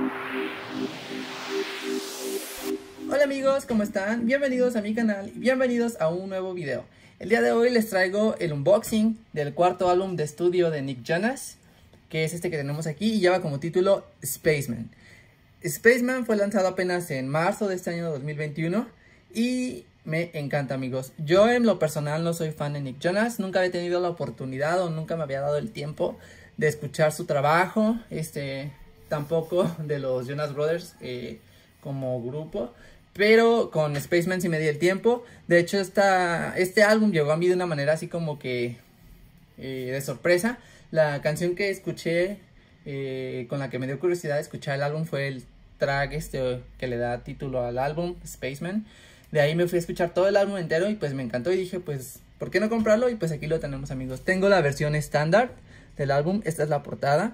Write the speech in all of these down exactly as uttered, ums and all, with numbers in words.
Hola amigos, ¿cómo están? Bienvenidos a mi canal y bienvenidos a un nuevo video. El día de hoy les traigo el unboxing del cuarto álbum de estudio de Nick Jonas, que es este que tenemos aquí y lleva como título Spaceman. Spaceman fue lanzado apenas en marzo de este año dos mil veintiuno y me encanta, amigos. Yo en lo personal no soy fan de Nick Jonas, nunca había tenido la oportunidad o nunca me había dado el tiempo de escuchar su trabajo, este, tampoco de los Jonas Brothers eh, como grupo. Pero con Spaceman sí me di el tiempo. De hecho, esta, este álbum llegó a mí de una manera así como que eh, de sorpresa. La canción que escuché, eh, con la que me dio curiosidad de escuchar el álbum, fue el track este que le da título al álbum, Spaceman. De ahí me fui a escuchar todo el álbum entero y pues me encantó y dije, pues, ¿por qué no comprarlo? Y pues aquí lo tenemos, amigos. Tengo la versión estándar del álbum. Esta es la portada.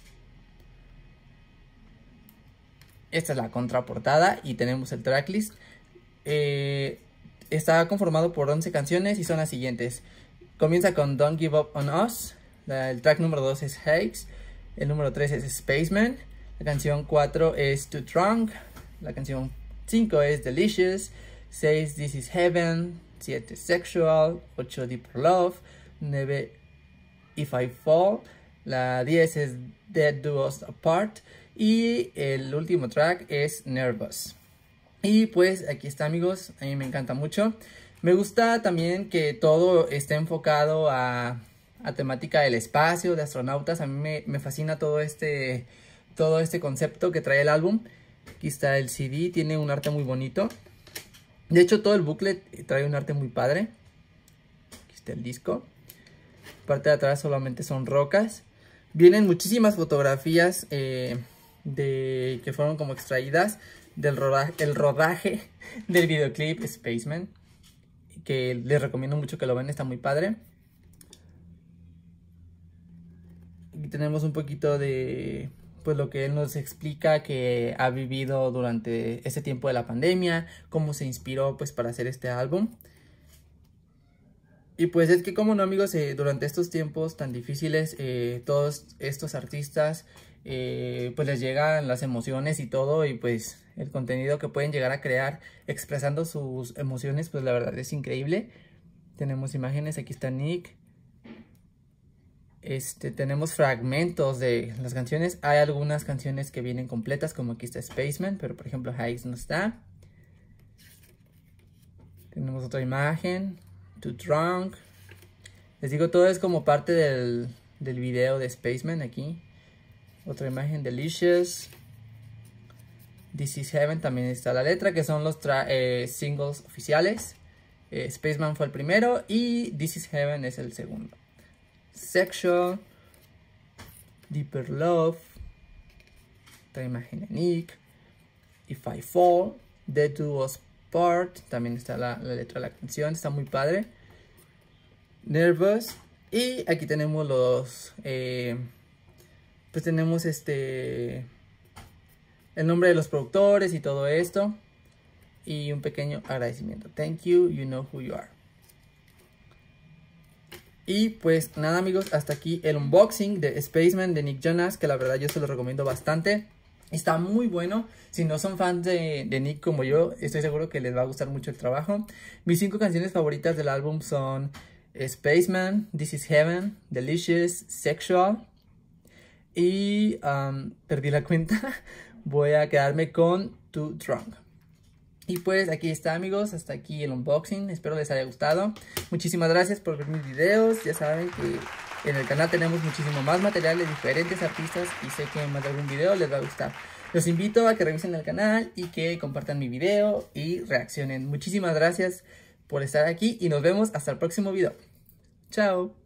Esta es la contraportada y tenemos el tracklist. Eh, está conformado por once canciones y son las siguientes. Comienza con Don't Give Up On Us. La, el track número dos es Hakes. El número tres es Spaceman. La canción cuatro es Too Drunk. La canción cinco es Delicious. seis This Is Heaven. siete Sexual. ocho Deeper Love. nueve If I Fall. La diez es Dead Do Us Apart. Y el último track es Nervous. Y pues aquí está, amigos. A mí me encanta mucho. Me gusta también que todo esté enfocado a, a temática del espacio, de astronautas. A mí me, me fascina todo este, todo este concepto que trae el álbum. Aquí está el C D. Tiene un arte muy bonito. De hecho, todo el booklet trae un arte muy padre. Aquí está el disco. Parte de atrás solamente son rocas. Vienen muchísimas fotografías eh, de que fueron como extraídas del rodaje, el rodaje del videoclip Spaceman, que les recomiendo mucho que lo vean, está muy padre. Aquí tenemos un poquito de pues lo que él nos explica que ha vivido durante ese tiempo de la pandemia, cómo se inspiró pues para hacer este álbum. Y pues es que como no, amigos, eh, durante estos tiempos tan difíciles, eh, todos estos artistas, eh, pues les llegan las emociones y todo, y pues el contenido que pueden llegar a crear expresando sus emociones, pues la verdad es increíble. Tenemos imágenes, aquí está Nick. Este, tenemos fragmentos de las canciones. Hay algunas canciones que vienen completas, como aquí está Spaceman, pero por ejemplo Hakes no está. Tenemos otra imagen. Too Drunk. Les digo, todo es como parte del, del video de Spaceman aquí. Otra imagen, Delicious. This Is Heaven, también está la letra, que son los eh, singles oficiales. Eh, Spaceman fue el primero y This Is Heaven es el segundo. Sexual. Deeper Love. Otra imagen de Nick. If I Fall. Dead Do Us Part, también está la, la letra de la canción, está muy padre. Nervous. Y aquí tenemos los eh, pues tenemos este el nombre de los productores y todo esto, y un pequeño agradecimiento. Thank you, you know who you are. Y pues nada, amigos, hasta aquí el unboxing de Spaceman de Nick Jonas, que la verdad yo se lo recomiendo bastante. Está muy bueno. Si no son fans de, de Nick como yo, estoy seguro que les va a gustar mucho el trabajo. Mis cinco canciones favoritas del álbum son Spaceman, This Is Heaven, Delicious, Sexual. Y um, perdí la cuenta. Voy a quedarme con Too Drunk. Y pues aquí está, amigos, hasta aquí el unboxing. Espero les haya gustado. Muchísimas gracias por ver mis videos. Ya saben que en el canal tenemos muchísimo más material de diferentes artistas y sé que más de algún video les va a gustar. Los invito a que revisen el canal y que compartan mi video y reaccionen. Muchísimas gracias por estar aquí y nos vemos hasta el próximo video. Chao.